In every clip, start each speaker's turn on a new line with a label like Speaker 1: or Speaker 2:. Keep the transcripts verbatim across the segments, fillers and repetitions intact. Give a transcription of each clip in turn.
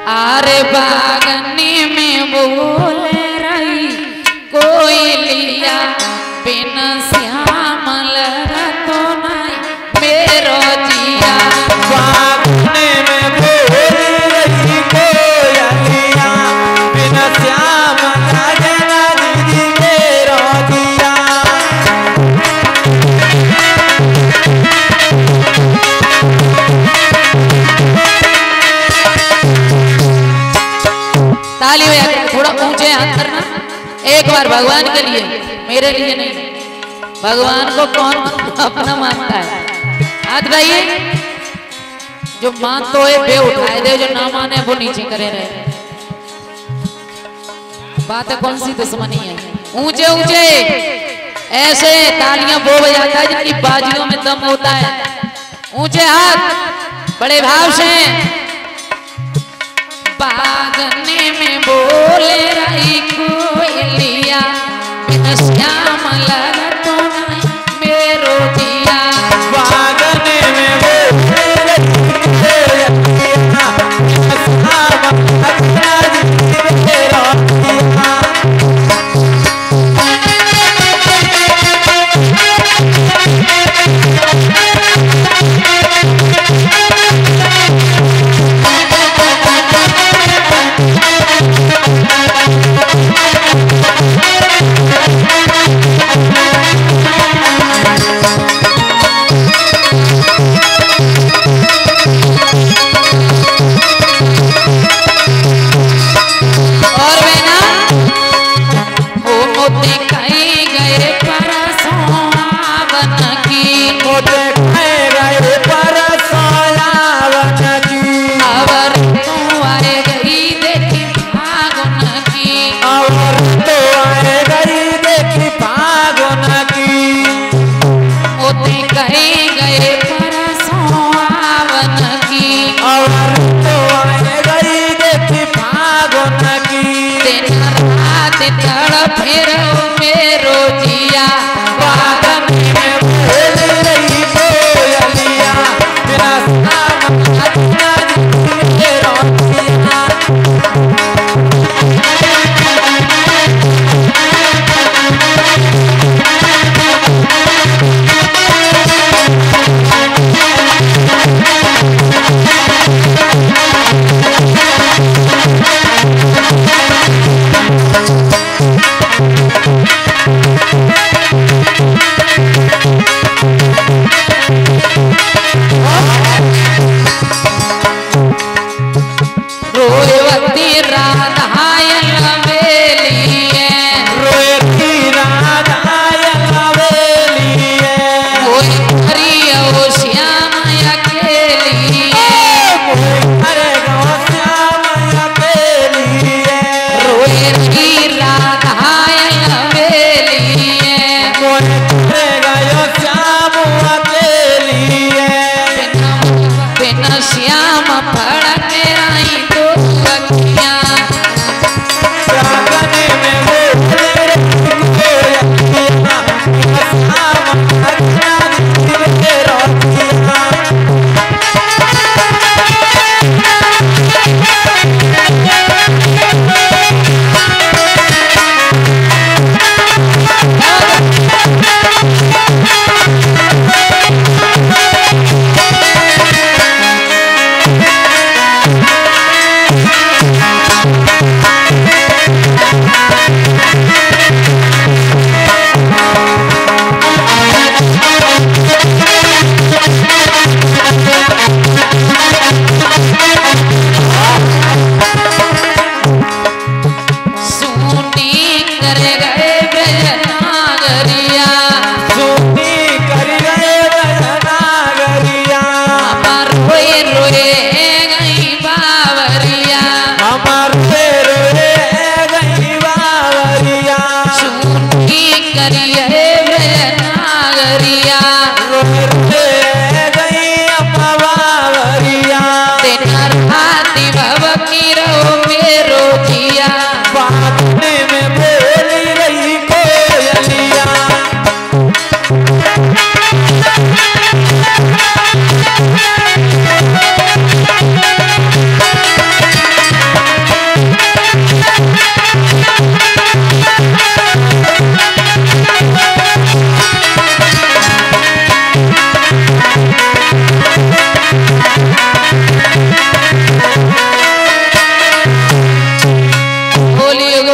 Speaker 1: आरे बागनी में बोले रही कोयलिया बिन श्याम लरतो नहीं मेरो जिया।
Speaker 2: बागनी में बोले रही कोयलिया बिन श्याम लरतो नहीं मेरो जिया।
Speaker 1: ताली हो थोड़ा ऊंचे हाथ करना एक बार भगवान के लिए, मेरे लिए नहीं। भगवान को कौन अपना मानता है? हाथ उठाइए। जो मान तो है बे उठाए दे, जो ना माने वो नीचे करे रहे। बात है कौन सी दुश्मनी है? ऊंचे ऊंचे ऐसे तालियां वो बजाता है जिनकी बाजियों में दम होता है। ऊंचे हाथ बड़े भाव से। बागने में बोले रही कोयलिया बिन श्याम लरतो नहीं मेरो जिया।
Speaker 2: बागने में बोले रही कोयलिया बिन श्याम लरतो नहीं मेरो जिया।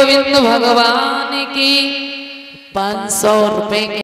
Speaker 1: गोविंद भगवान की पाँच सौ रुपए